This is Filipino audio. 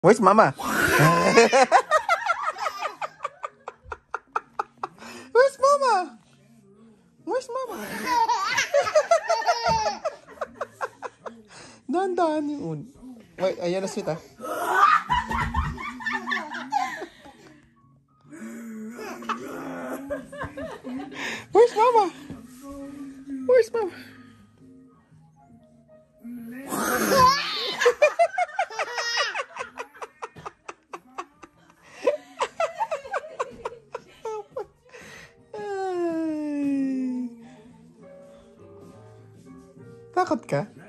Where's Mama? Where's Mama? Where's Mama? Dahan-dahan yun. Wait, ayan na sweet ah. Where's Mama? Where's Mama? Takot ka?